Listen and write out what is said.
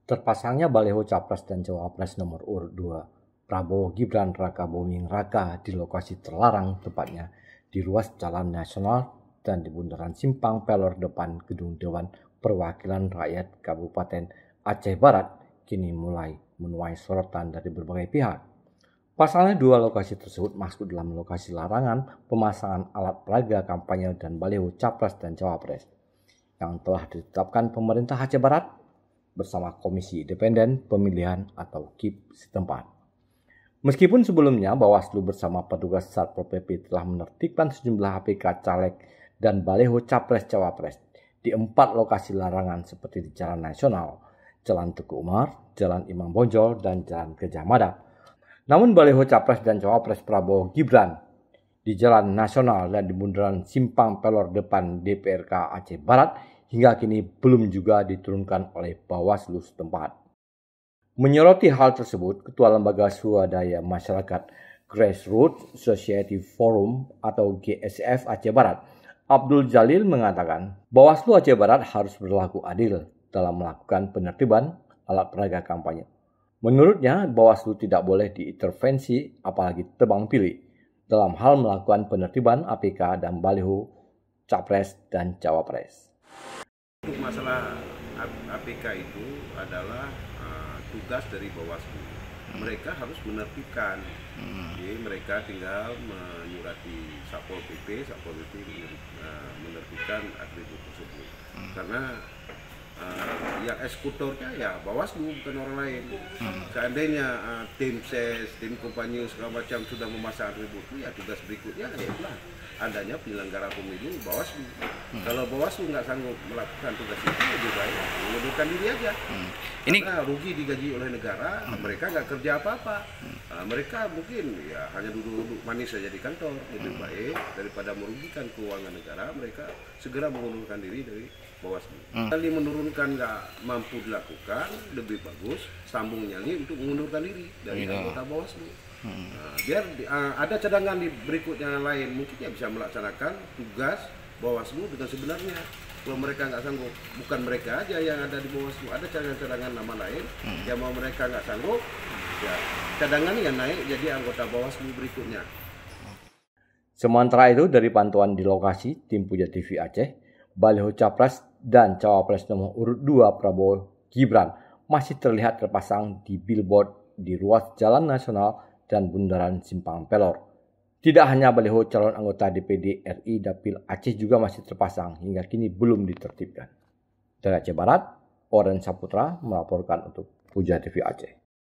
Terpasangnya baliho Capres dan Cawapres nomor urut 2 Prabowo Gibran Raka Buming Raka di lokasi terlarang, tepatnya di ruas Jalan Nasional dan di bundaran Simpang Pelor depan Gedung Dewan Perwakilan Rakyat Kabupaten Aceh Barat kini mulai menuai sorotan dari berbagai pihak. Pasalnya dua lokasi tersebut masuk dalam lokasi larangan pemasangan alat peraga kampanye dan baliho Capres dan Cawapres yang telah ditetapkan pemerintah Aceh Barat bersama Komisi Independen Pemilihan atau KIP setempat. Meskipun sebelumnya Bawaslu bersama petugas Satpol PP telah menertibkan sejumlah APK caleg dan baliho Capres-Cawapres di 4 lokasi larangan seperti di Jalan Nasional, Jalan Tuku Umar, Jalan Imam Bonjol, dan Jalan Gajah Mada. Namun baliho Capres dan Cawapres Prabowo Gibran di Jalan Nasional dan di bundaran Simpang Pelor depan DPRK Aceh Barat hingga kini belum juga diturunkan oleh Bawaslu setempat. Menyoroti hal tersebut, Ketua Lembaga Swadaya Masyarakat Grassroots Society Forum atau GSF Aceh Barat, Abdul Jalil mengatakan, Bawaslu Aceh Barat harus berlaku adil dalam melakukan penertiban alat peraga kampanye. Menurutnya, Bawaslu tidak boleh diintervensi apalagi tebang pilih dalam hal melakukan penertiban APK dan baliho Capres dan Cawapres. Untuk masalah APK itu adalah tugas dari Bawaslu. Mereka harus menertibkan. Jadi mereka tinggal menyurati Satpol PP menertibkan atribut tersebut. Karena yang eksekutornya ya Bawaslu, bukan orang lain. Seandainya tim ses, tim kampanye segala macam sudah memasang atribut itu, ya tugas berikutnya adalah adanya penyelenggara pemilu Bawaslu. Kalau Bawaslu nggak sanggup melakukan tugas itu, lebih baik mengundurkan diri aja. Karena rugi digaji oleh negara, mereka nggak kerja apa-apa. Mereka mungkin ya hanya duduk-duduk manis saja di kantor. Lebih baik daripada merugikan keuangan negara, mereka segera mengundurkan diri dari Bawaslu. Kali menurunkan nggak mampu dilakukan, lebih bagus sambung nyali untuk mengundurkan diri dari anggota Bawaslu. Biar ada cadangan di berikutnya lain, mungkin ya bisa melaksanakan tugas Bawaslu dengan sebenarnya. Kalau mereka nggak sanggup, bukan mereka aja yang ada di Bawaslu, ada cadangan-cadangan nama lain yang mau mereka nggak sanggup, ya cadangan yang naik jadi anggota Bawaslu berikutnya. Sementara itu, dari pantauan di lokasi tim Puja TV Aceh, baliho Capres dan Cawapres nomor urut 2 Prabowo Gibran masih terlihat terpasang di billboard di ruas Jalan Nasional dan bundaran Simpang Pelor. Tidak hanya baliho calon anggota DPD RI Dapil Aceh juga masih terpasang hingga kini belum ditertibkan. Dari Aceh Barat, Oren Saputra melaporkan untuk Puja TV Aceh.